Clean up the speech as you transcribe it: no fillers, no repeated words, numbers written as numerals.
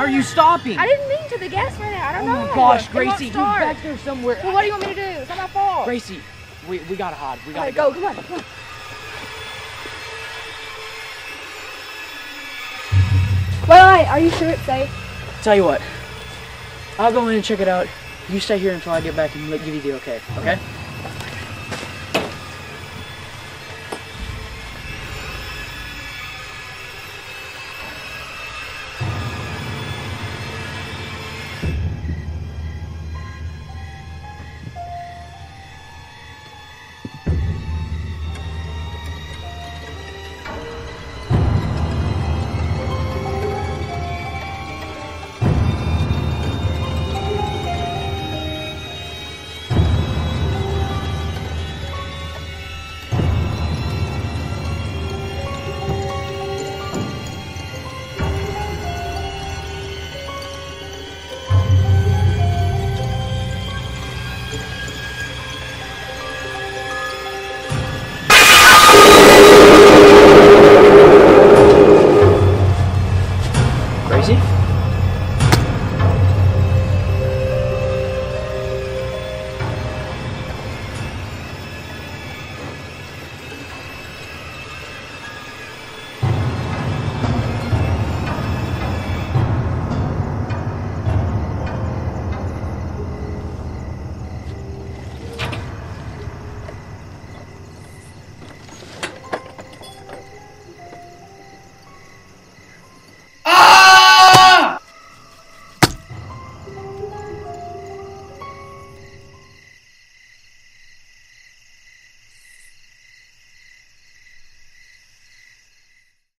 are you stopping? I didn't mean to. The gas ran out. I don't know. Oh my gosh, It Gracie, won't you're start. back there somewhere. Well, what do you want me to do? It's not my fault. Gracie, we gotta hide. We gotta go. Come on. Come on. Wait, are you sure it's safe? Tell you what, I'll go in and check it out. You stay here until I get back and give you the okay, okay?